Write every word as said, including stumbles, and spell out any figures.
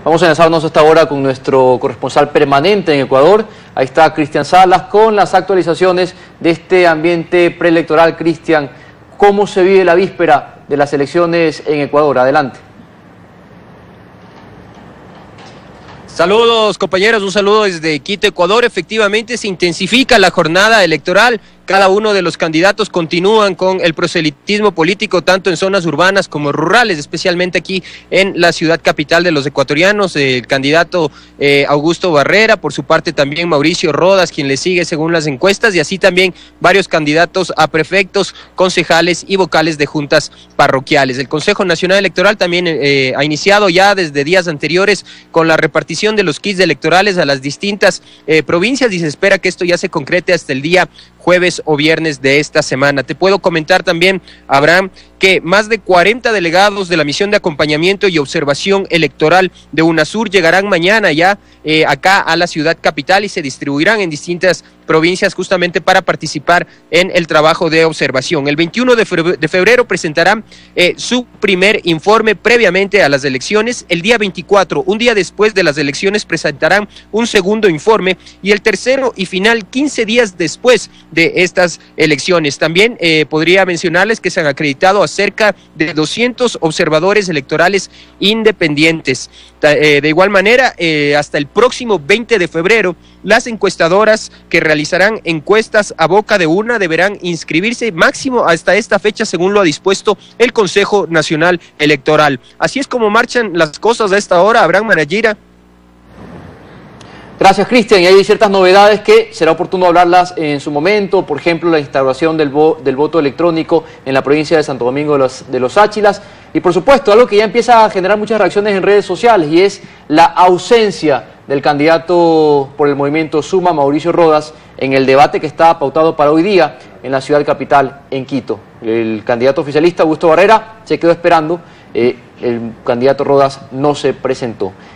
Vamos a enlazarnos hasta ahora con nuestro corresponsal permanente en Ecuador. Ahí está Cristian Salas con las actualizaciones de este ambiente preelectoral. Cristian, ¿cómo se vive la víspera de las elecciones en Ecuador? Adelante. Saludos compañeros, un saludo desde Quito, Ecuador. Efectivamente se intensifica la jornada electoral. Cada uno de los candidatos continúan con el proselitismo político, tanto en zonas urbanas como rurales, especialmente aquí en la ciudad capital de los ecuatorianos. El candidato eh, Augusto Barrera, por su parte también Mauricio Rodas, quien le sigue según las encuestas, y así también varios candidatos a prefectos, concejales y vocales de juntas parroquiales. El Consejo Nacional Electoral también eh, ha iniciado ya desde días anteriores con la repartición de los kits electorales a las distintas eh, provincias, y se espera que esto ya se concrete hasta el día jueves o viernes de esta semana. Te puedo comentar también, Abraham, que más de cuarenta delegados de la misión de acompañamiento y observación electoral de UNASUR llegarán mañana ya eh, acá a la ciudad capital y se distribuirán en distintas provincias justamente para participar en el trabajo de observación. El veintiuno de febrero presentarán eh, su primer informe previamente a las elecciones. El día veinticuatro, un día después de las elecciones, presentarán un segundo informe, y el tercero y final quince días después de estas elecciones. También eh, podría mencionarles que se han acreditado a cerca de doscientos observadores electorales independientes. Eh, de igual manera, eh, hasta el próximo veinte de febrero, las encuestadoras que realizarán encuestas a boca de urna deberán inscribirse máximo hasta esta fecha, según lo ha dispuesto el Consejo Nacional Electoral. Así es como marchan las cosas a esta hora. Abraham Manayira. Gracias, Cristian. Y hay ciertas novedades que será oportuno hablarlas en su momento. Por ejemplo, la instauración del, vo del voto electrónico en la provincia de Santo Domingo de los, de los Áchilas. Y por supuesto, algo que ya empieza a generar muchas reacciones en redes sociales, y es la ausencia del candidato por el movimiento Suma, Mauricio Rodas, en el debate que está pautado para hoy día en la ciudad capital, en Quito. El candidato oficialista, Augusto Barrera, se quedó esperando. Eh, el candidato Rodas no se presentó.